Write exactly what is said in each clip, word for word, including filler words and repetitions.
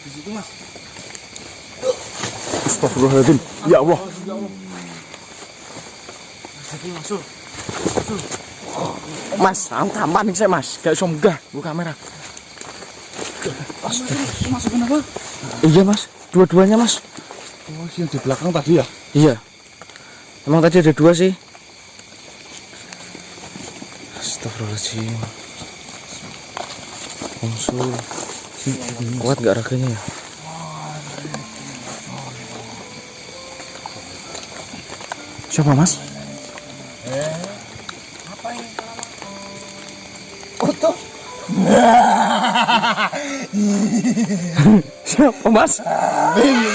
Di situ, Mas. Astagfirullahaladzim. Ya Allah. Masuk. Mas, aku tampan nih saya Mas. Gak iso munggah, buka kamera. Astagfirullah. Masukin apa? Iya Mas, dua-duanya Mas. Oh, yang di belakang tadi ya? Iya. Emang tadi ada dua sih. Astagfirullahaladzim. Konsul. Kuat gak raganya ya? Siapa Mas? Eh, apa ini? Utuh. Siapa Mas? Ini.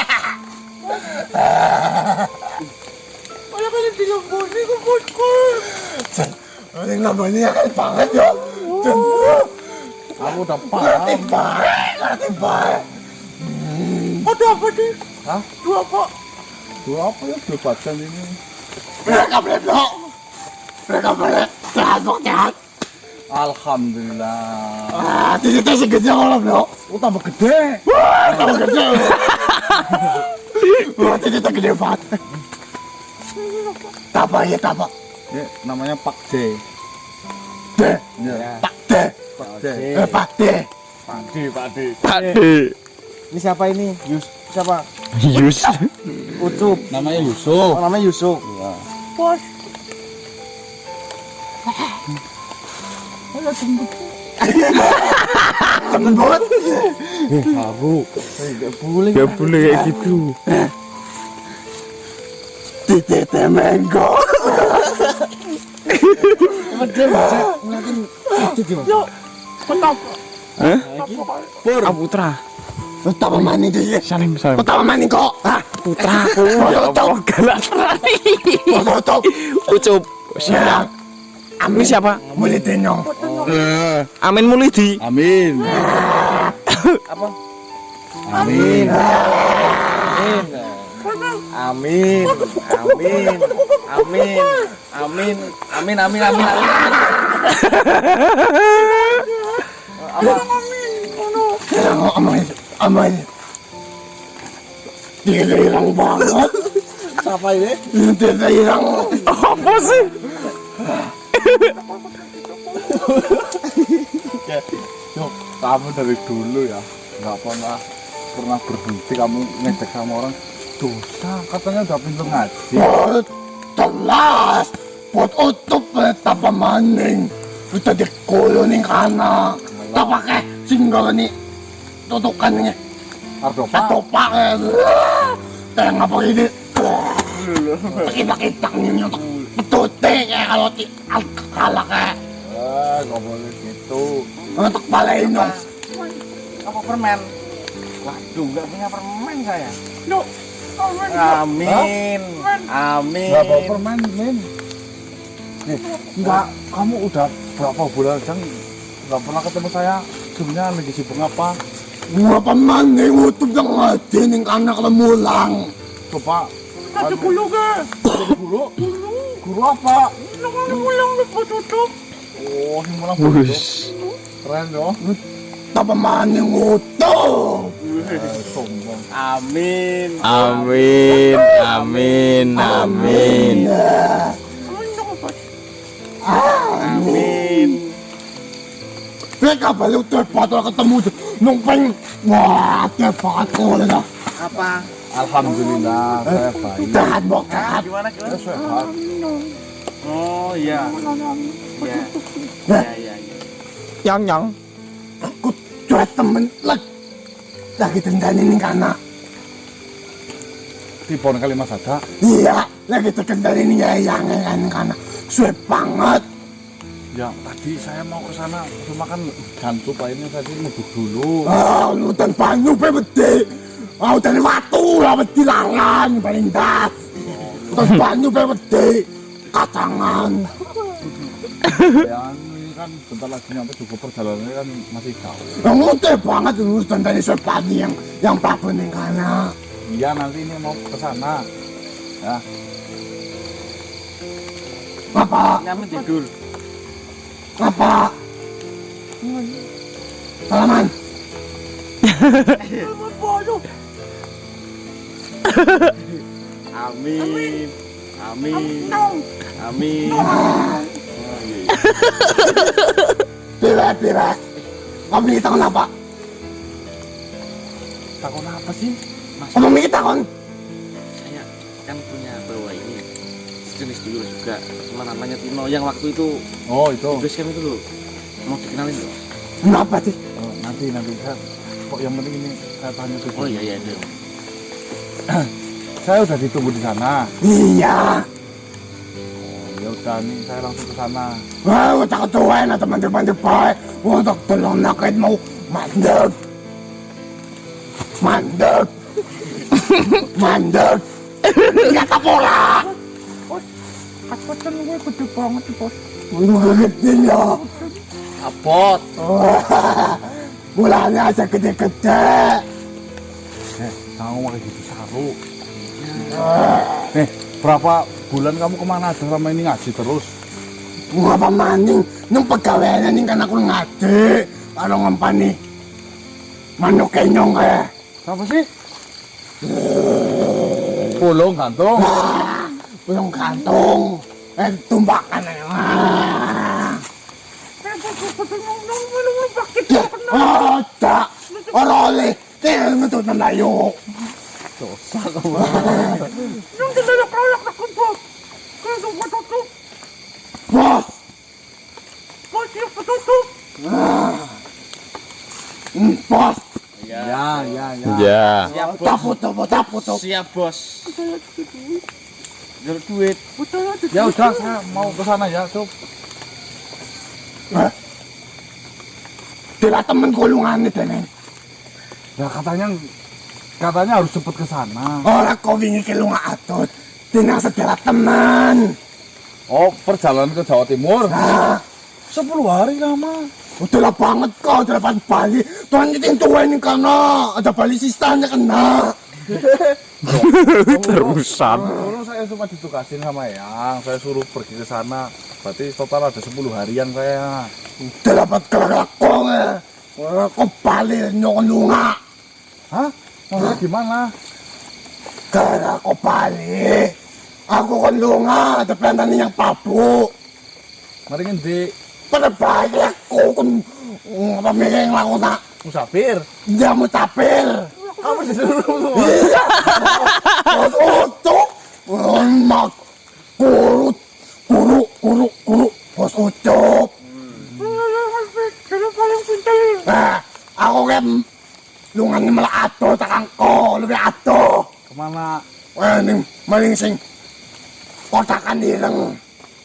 Wala ka nang tinambuni ko, Butko. Ang namanya kan banget ya. Kamu udah paham. Baik, ngerti baik. Ada apa nih? Hah? Dua apa? Dua apa ya? Dua badan ini. Mereka berdua. Mereka berdua. Sehat, sehat. Alhamdulillah. Ah, titiknya segede kalau bro. Oh, tambah gede. Wah, tambah gede. Wah, titiknya gede banget. Apa ya, apa? Ya, namanya Pak D. D. Ya. Pak D. Pak D. Eh, Pak D. Pak D, Pak D. Pak D. Ini siapa ini? Yus. Siapa? Yus. Ucup. Namanya Yusuf. Oh, namanya Yusuf. Iya. Bos. Ada jembut. Jembut. Eh, haru. Enggak boleh. Gak boleh kayak gitu. Titik temenggo. Betul, mungkin titik. Yuk. Petap. Hah? Pur. Putra. Betapa maning dia. Salim, salim. Betapa maning kok. Hah? Putra aku. Ya Allah, galak. Foto. Ucup. Siap. Amin siapa? Mulidino. Eh, Amin Mulidi. Amin. Apa? Amin. Amin. Amin. Amin. Amin. Amin. Amin. Amin. Amin. Apa? Amin. Amin. Dia hilang banget. Siapa ini? Dia hilang. Apa sih? Yuk, kamu dari dulu ya nggak pernah pernah berhenti kamu ngecek sama orang. Dosa, katanya udah pintar ngaji. Oh, jelas. Buat utup betapa maning. Udah dikolo nih kana. Tak pakai singgol nih. Tutukan nih. Ardopa. Ardopa. Kayak ngapa ini? Pakai-pakai tangannya untuk petute kayak kalau di kalah kayak. Ah, nggak boleh gitu. Untuk balain dong. Apa permen? Waduh, nggak punya permen saya. Yuk. Amin. Amin. Nggak bawa permen, Min. Nih, enggak, kamu udah berapa bulan aja nggak pernah ketemu saya. Sebenarnya lagi sibuk apa? Gua paman nih, utup yang ngaji nih anak lemulang. Coba. Ada guru ke? Ada guru? Guru. Guru apa? Lemulang lepas tutup. Oh, lemulang tutup. Keren dong. Tapi mana yang utuh? Sombong. Amin. Amin. Amin. Amin. Amin. Mereka balik tepat ketemu numpeng. Wah, tepat kau dah. Apa? Alhamdulillah, saya baik. Sehat, Bok. Sehat. Gimana, gimana? Sehat. Oh, iya. Iya. Iya, iya, iya. Yang yang. Aku cuek temen lagi. Lagi tendanin kana. Di pohon Kalimas ada? Iya, lagi tendanin yang yang kana. Suet banget. Ya, tadi saya mau ke sana, cuma kan gantu Pak ini tadi ngebuk dulu. Ah, lu dan banyu pe bede. Ah, dari watu lah bedi langan paling dah. Dan banyu pe bede. Kacangan. Ya, ini kan bentar lagi nyampe juga perjalanannya kan masih jauh. Yang udah banget lurus dan dari suet pagi yang yang babon yang kana. Iya, nanti ini mau ke sana. Ya. Apa? Nyampe tidur. Apa? Salaman. Amin. Amin. Amin. Pira, pira. Kamu mikir takon apa? Takon apa sih? Kamu mikir takon? Saya kan punya bawa ini sejenis dulu juga. Cuma namanya Tino yang waktu itu Oh itu. base camp itu loh. Mau dikenalin loh. Kenapa sih? Oh, nanti nanti saya kok yang penting ini saya tanya dulu. Oh iya iya iya. Saya udah ditunggu di sana. Iya. Oh ya udah nih saya langsung ke sana. Wah, takut tuwain na teman-teman baik untuk tolong nakit mo. Mandeg. Mandeg. Mandeg. Ingat ka pola. Kapan gue gede banget sih bos? Gede niya. Apot. Mulanya aja gede-gede. Eh, kamu malah gitu saru. Eh, berapa bulan kamu kemana aja selama ini ngaji terus? Ngapa maning nung pegawainya ning kan aku ngaji karo ngempani manuk kenyong kae. Apa sih? Pulung gantung. Belum kantung. Eh tumbakan aja. Ah, tak. Ora oleh. Kaya nga ito nalayo. Dosa kamu. Yung dinalak-alak na ko, boss. Kaya ito patutup. Boss! Boss, yung patutup. Ah. Mm, boss! Ya, ya, ya. Ya. Siap bos. Tapot, tapot, tapot, tapot. Siap bos. Jual duit. Ya udah, saya mau ke sana ya, Sob. Eh? Tila temen kulungan ito, Neng. Ya katanya katanya harus cepet ke sana. Ora ko wingi kilunga atot. Tinasa tila teman. Oh, perjalanan ke Jawa Timur. Ah. sepuluh hari lama. Udah lah banget kau, udah dapat Bali. Tuhan kita tuain ka na. Ada Bali sistanya kena. Terusan. Dulu saya cuma ditugasin sama Yang, saya suruh pergi ke sana. Berarti total ada sepuluh harian saya. Udah dapat kelakon eh. Wah, kau Bali nyokon lunga. Hah? Maksudnya gimana? Karena kau Bali. Aku kan lunga, tapi ang tani yang papu. Mari ngendi? Pada baik aku kan pamilya yang laku na. Musafir. Hindi mo tapil. Kamu disuruh. Iya. Mas Ucok. Mag. Kurut. Kuru, kuru, kuru. Mas Ucok. Eh, ako kan lungan ni mala ato, takang ko, lebih ato. Kemana? Eh, ning maling sing kotakan ireng.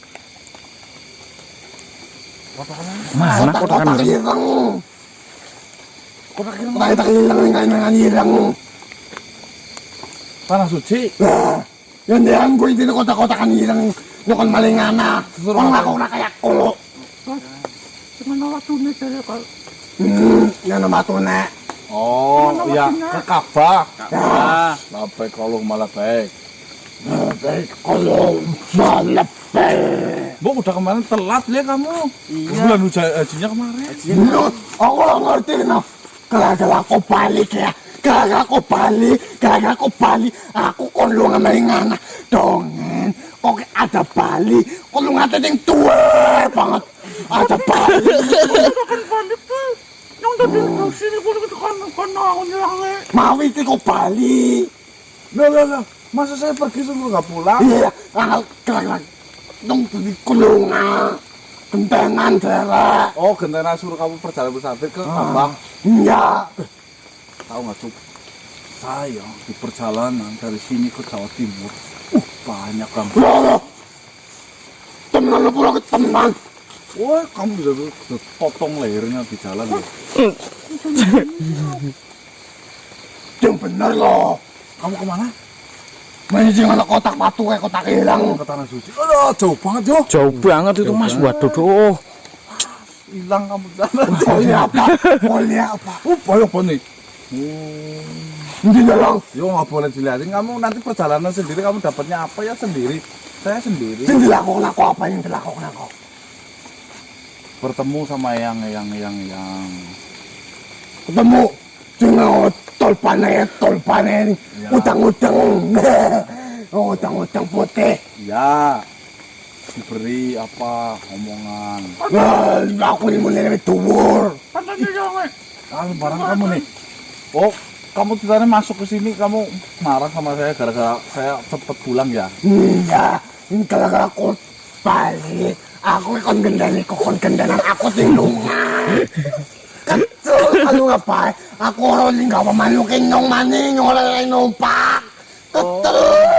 Mana Kotak ireng. Kotak kira Kotak ireng, dengan ireng. Tanah suci. Nah, yan diyan ko hindi na kotak-kotakan ireng. Nukon malingana. Kung ako na kaya ko. Hmm, yan na matuna. Oh, iya, ke Ka'bah. Ya, Labbaik kalau malah baik. baik kolong malapay. Bu, udah kemarin telat ya kamu. Iya. Bulan hujan hajinya kemarin. No, ako lang ngerti na. Kala-kala ko balik ya. Kala ko balik, kala ko balik. Ako kulungan malingana. Dongen, kok ada bali. Kulungan tadi yang tua banget. Ada bali. Yang tadi di sini pun kan kan aku nyerangnya. Mau itu kok bali. Loh, loh, loh. Masa saya pergi suruh nggak pulang? Iya, ah, kala-kala. Dong di kulungan. Gentengan daerah. Oh, gentena suruh kamu perjalanan musafir ke Ka'bah. Iya. Tahu nggak, Cuk? Saya di perjalanan dari sini ke Jawa Timur. Uh, banyak kamu. Loh, loh. Temenan lo pulang ke teman. Wah, kamu bisa bisa potong lehernya di jalan loh. Yang bener loh. Kamu kemana? Main sing ana kotak batu kayak kotak hilang. Ke Tanah Suci. Aduh, jauh banget, Jo. Jauh banget itu Mas. Waduh, doh. Hilang kamu di sana. Boleh apa? Boleh apa? Oh, banyak banget. Hindi na lang. Yo, nggak boleh dilihatin. Kamu nanti perjalanan sendiri, kamu dapatnya apa ya sendiri. Saya sendiri. Hindi lang ako nako apa yung dilako nako. Bertemu sama yang yang yang yang Ketemu. Cuma tolpan aja, tolpan aja. Ya. Utang-utang. Utang-utang putih. Ya, diberi apa omongan. Wah, aku ini mau nilai tubur. Pantas aja nggak? Kalau barang kamu nih, oh kamu tadi masuk ke sini kamu marah sama saya gara-gara saya cepet pulang ya? Iya, ini gara-gara aku balik. Aku kon gendani, kok kon gendanan aku tinglungan. Kecil, kalau ngapain? Aku orang ini gak pemanukin nyong maning, nyong orang numpak. Kecil.